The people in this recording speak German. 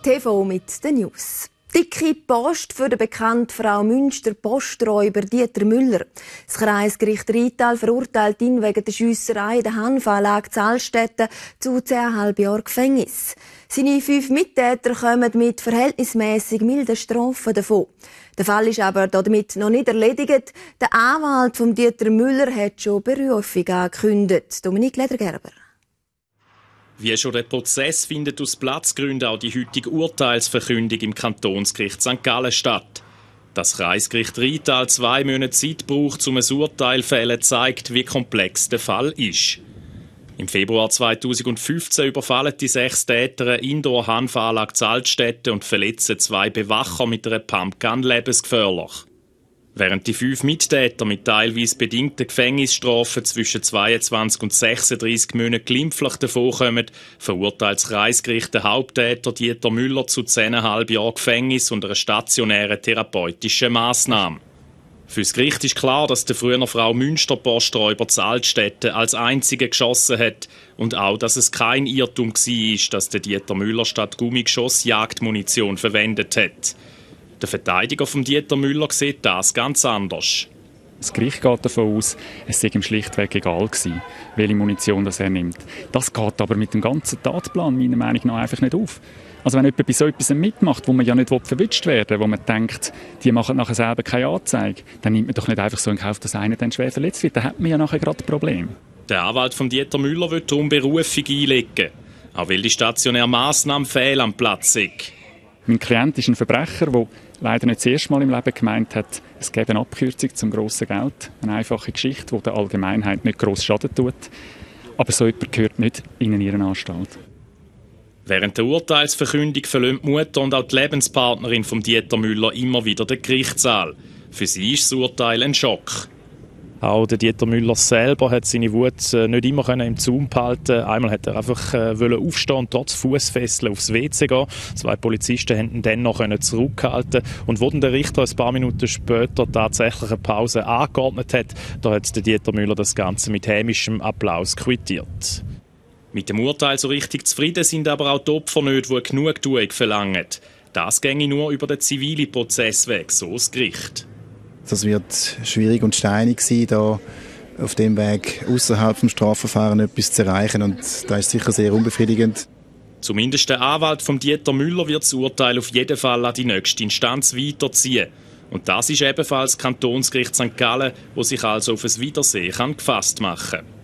TV mit den News. Dicke Post für den bekannten Frau Münster Posträuber Dieter Müller. Das Kreisgericht Rital verurteilt ihn wegen der Schiesserei in der Hanfanlage Zallstetten zu 10,5 Jahren Gefängnis. Seine 5 Mittäter kommen mit verhältnismäßig milden Strafen davon. Der Fall ist aber damit noch nicht erledigt. Der Anwalt von Dieter Müller hat schon Berufung angekündigt. Dominik Ledergerber. Wie schon der Prozess findet aus Platzgründen auch die heutige Urteilsverkündung im Kantonsgericht St. Gallen statt. Das Kreisgericht Rital 2 Monate Zeit braucht, um ein Urteil zu fällen, zeigt, wie komplex der Fall ist. Im Februar 2015 überfallen die 6 Täter eine Indoor-Hanfanlage Zallstetten und verletzen 2 Bewacher mit einer Pumpgun lebensgefährlich. Während die 5 Mittäter mit teilweise bedingten Gefängnisstrafen zwischen 22 und 36 Monaten glimpflich davonkommen, verurteilt das Kreisgericht den Haupttäter Dieter Müller zu 10,5 Jahren Gefängnis und einer stationären therapeutischen Massnahme. Für das Gericht ist klar, dass der frühere Frau Münster Posträuber Zallstetten als einzige geschossen hat und auch, dass es kein Irrtum war, dass der Dieter Müller statt Gummigeschoss Jagdmunition verwendet hat. Der Verteidiger von Dieter Müller sieht das ganz anders. Das Gericht geht davon aus, es sei ihm schlichtweg egal gewesen, welche Munition das er nimmt. Das geht aber mit dem ganzen Tatplan meiner Meinung nach einfach nicht auf. Also wenn jemand bei so etwas mitmacht, wo man ja nicht verwünscht werden will, wo man denkt, die machen nachher selber keine Anzeige, dann nimmt man doch nicht einfach so in Kauf, dass einer dann schwer verletzt wird. Dann hat man ja nachher gerade ein Problem. Der Anwalt von Dieter Müller will darum Berufung einlegen, auch weil die stationäre Massnahme fehl am Platz ist. Mein Klient ist ein Verbrecher, der leider nicht das erste Mal im Leben gemeint hat, es gäbe eine Abkürzung zum grossen Geld. Eine einfache Geschichte, die der Allgemeinheit nicht gross Schaden tut. Aber so jemand gehört nicht in eine Irrenanstalt. Während der Urteilsverkündung verlassen die Mutter und auch die Lebenspartnerin von Dieter Müller immer wieder den Gerichtssaal. Für sie ist das Urteil ein Schock. Auch der Dieter Müller selber hat seine Wut nicht immer im Zaum behalten. Einmal hat er einfach aufstehen und trotz Fußfesseln aufs WC gehen. 2 Polizisten haben ihn dann noch zurückhalten. Und wo dann der Richter ein paar Minuten später tatsächlich eine Pause angeordnet hat, da hat der Dieter Müller das Ganze mit hämischem Applaus quittiert. Mit dem Urteil so richtig zufrieden sind aber auch die Opfer nicht, die Genugtuung verlangen. Das ginge nur über den zivilen Prozessweg, so das Gericht. Das wird schwierig und steinig sein, da auf dem Weg außerhalb des Strafverfahrens etwas zu erreichen. Und das ist sicher sehr unbefriedigend. Zumindest der Anwalt von Dieter Müller wird das Urteil auf jeden Fall an die nächste Instanz weiterziehen. Und das ist ebenfalls das Kantonsgericht St. Gallen, wo sich also auf ein Wiedersehen gefasst machen kann.